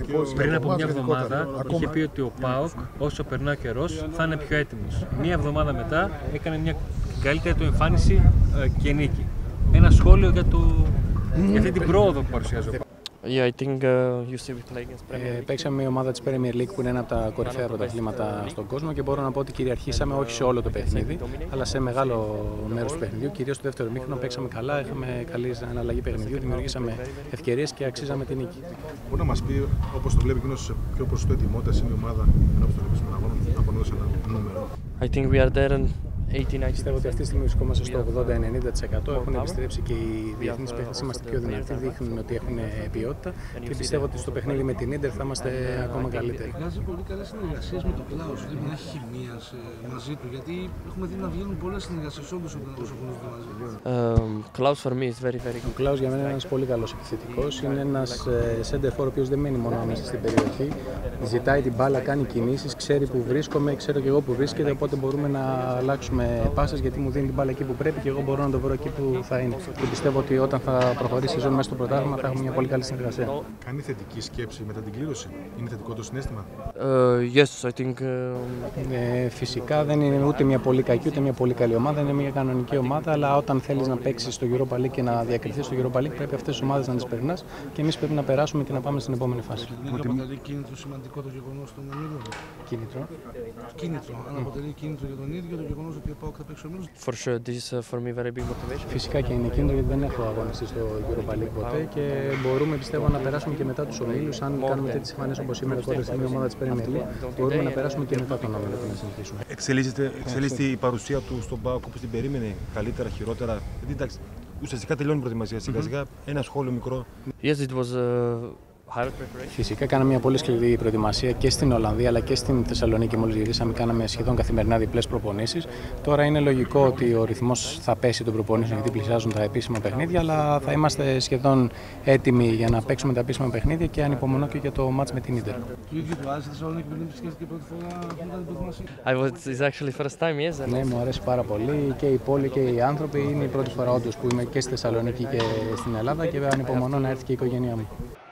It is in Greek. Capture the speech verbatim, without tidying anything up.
Πριν από μια εβδομάδα είχε πει ότι ο ΠΑΟΚ, όσο περνά ο καιρός, θα είναι πιο έτοιμος. Μια εβδομάδα μετά έκανε μια καλύτερη του εμφάνιση και νίκη. Ένα σχόλιο για, το... για αυτή την πρόοδο που παρουσιάζει ο ΠΑΟΚ. Yeah, I think, uh, you see we play against Premier League. Ε, παίξαμε μια ομάδα της Premier League που είναι ένα από τα κορυφαία πρωταθλήματα στον κόσμο και μπορώ να πω ότι κυριαρχήσαμε όχι σε όλο το παιχνίδι, αλλά σε μεγάλο μέρος του παιχνιδιού. Κυρίως στο δεύτερο ημίχρονο παίξαμε καλά, είχαμε καλή αναλλαγή παιχνιδιού, δημιουργήσαμε ευκαιρίες και αξίζαμε την νίκη. Μπορεί να μας πει, όπως το βλέπει εκείνος, σε ποιο ποσοστό ετοιμότητας είναι η ομάδα ενώπιον των Ολυμπιακών Αγώνων, απονώντας ένα νούμερο? I think we are there and eighty ninety. Πιστεύω ότι αυτή τη στιγμή βρισκόμαστε στο ογδόντα με ενενήντα τοις εκατό. Έχουν επιστρέψει και οι διεθνείς παίκτες, είμαστε πιο δυνατοί, δείχνουν ότι έχουν ποιότητα και πιστεύω ότι στο παιχνίδι με την Ίντερ θα είμαστε ακόμα καλύτεροι. Βγάζει πολύ καλές συνεργασίες με τον Κλάους, δηλαδή να έχει χημεία μαζί του, γιατί έχουμε δει να βγαίνουν πολλές συνεργασίες όντως όσο γνωρίζουμε μαζί. Klaus for me is very very good. Ο Κλάους για μένα είναι ένας πολύ καλός επιθετικός, είναι ένας center for ο οποίος δεν μένει μόνο μέσα στην περιοχή, ζητάει την μπάλα, κάνει κινήσεις, ξέρει που βρίσκομαι, ξέρω και εγώ που βρίσκεται, οπότε μπορούμε να αλλάξουμε με πάσες γιατί μου δίνει την μπάλα εκεί που πρέπει και εγώ μπορώ να το βρω εκεί που θα είναι. Και πιστεύω ότι όταν θα προχωρήσει η ζώνη μέσα στο πρωτάθλημα θα έχουμε μια πολύ καλή συνεργασία. Κάνει θετική σκέψη μετά την κλήρωση, είναι θετικό το συναίσθημα? Uh, yes, I think. Uh... Ε, φυσικά δεν είναι ούτε μια πολύ κακή ούτε μια πολύ καλή ομάδα, είναι μια κανονική ομάδα. Αλλά όταν θέλεις να παίξεις στο Europa League και να διακριθείς στο Europa League, πρέπει αυτές τις ομάδες να τις περνάς και εμείς πρέπει να περάσουμε και να πάμε στην επόμενη φάση. Δεν αποτελεί κίνητρο σημαντικό το γεγονός των ομίλων? Κίνητρο. Κίνητρο. Αν αποτελεί κίνητρο για τον ίδιο το γεγονός ότι ο ΠΑΟΚ θα παίξει ομίλους. For sure, this is for me very big motivation. Φυσικά και είναι κίνητρο γιατί δεν έχω αγωνιστεί στο Europa League ποτέ και μπορούμε πιστεύω να περάσουμε και μετά τους ομίλους. Αν κάνουμε τέτοιες εμφανίσεις όπως σήμερα τώρα στην ομάδα της Premier League, μπορούμε να περάσουμε και μετά τον όμιλο και να συνεχίσουμε. Εξελίσσεται, εξελίσσεται η παρουσία του στον ΠΑΟΚ όπως την περίμενε, καλύτερα, χειρότερα? Γιατί εντάξει, ουσιαστικά τελειώνει η προετοιμασία. Σιγά σιγά ένα σχόλιο μικρό. Yes, it was. Uh... Φυσικά κάναμε μια πολύ σκληρή προετοιμασία και στην Ολλανδία αλλά και στην Θεσσαλονίκη. Μόλις γυρίσαμε, κάναμε σχεδόν καθημερινά διπλές προπονήσεις. Τώρα είναι λογικό ότι ο ρυθμός θα πέσει των προπονήσεων γιατί πλησιάζουν τα επίσημα παιχνίδια, αλλά θα είμαστε σχεδόν έτοιμοι για να παίξουμε τα επίσημα παιχνίδια και ανυπομονώ και για το μάτς με την Ίντερ. Του ίδιου του άρεσε η Θεσσαλονίκη πριν επισκέφθηκε πρώτη φορά μετά την προετοιμασία? I was, it's actually first time, yes. Ναι, μου αρέσει πάρα πολύ και η πόλη και οι άνθρωποι. Είναι η πρώτη φορά όντως που είμαι και στη Θεσσαλονίκη και στην Ελλάδα και ανυπομονώ να έρθει και η οικογένειά μου.